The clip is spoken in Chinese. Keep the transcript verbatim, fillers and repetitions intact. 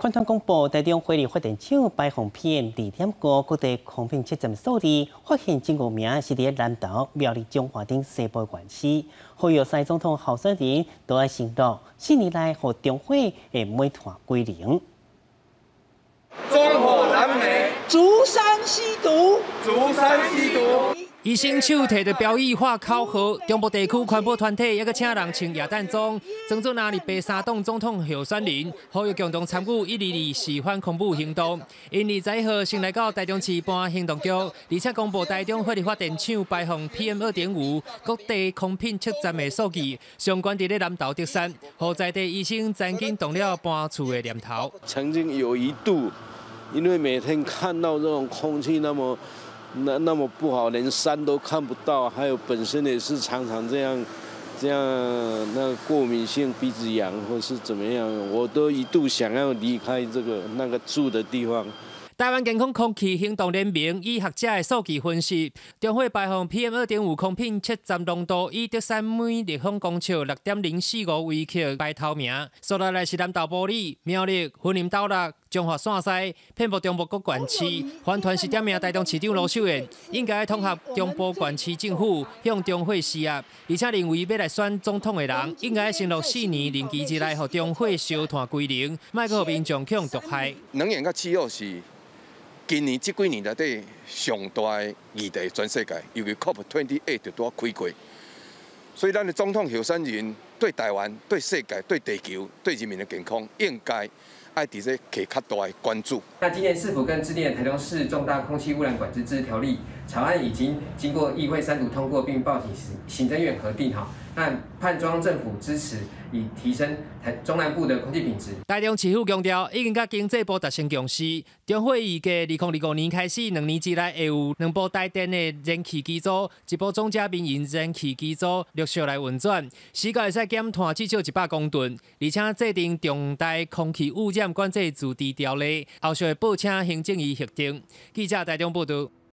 官团公布，台中火力发电厂排放 P M 二点五国地空品测站数字，发现真五名是伫南投、苗栗、中华等西部县市。呼吁蔡总统候选人都要承诺，四年内互中火会每团归零。 烽火燃眉， 竹山吸毒， 竹山吸毒。 医生手摕着标语画口号，中部地区环保团体也个请人穿野弹装，装作那里白沙党总统候选人，呼吁共同参与一二二四反恐怖行动。因二十一号先来到台中市办行动局，而且公布台中火力发电厂排放 P M 二点五各地空品测站的数据，相关伫咧南投德山，互在地医生曾经动了搬厝的念头。 曾经有一度，因为每天看到这种空气那么。 那那么不好，连山都看不到，还有本身也是常常这样，这样那过敏性鼻子痒或是怎么样，我都一度想要离开这个那个住的地方。 台湾健康空气行动联盟以学者的数据分析，中火排放 P M 二点五空品测站浓度以德山每立方公尺六点零四五微克排头名，所在来是南投埔里、苗栗、云林斗六、中华线西，遍布中部各县市。环团是点名台中市长卢秀燕，应该统合中部县市政府向中火施压，而且认为要来选总统的人，应该承诺四年任期之内，互中火烧炭归零，莫去互民众去用毒害。 能源甲气候是。 今年这几年内底上大的议题，全世界，尤其 C O P 二十八 就拄啊开过，所以咱的总统候选人对台湾、对世界、对地球、对人民的健康，应该爱伫这给较大的关注。 那今年是否跟制定的台中市重大空气污染管制自治条例草案已经经过议会三读通过，并报请行政院核定哈？那盼中央政府支持，以提升台中南部的空气品质。 台中市府强调，已经甲经济部达成共识，中火预计二零二五年开始，两年之内会有两部台电的燃气机组，一部中嘉民营燃气机组陆续来运转，时间会使减碳至少一百公吨，而且制定重大空气污染管制自治条例，后续会报请行政院核定。记者台中报道。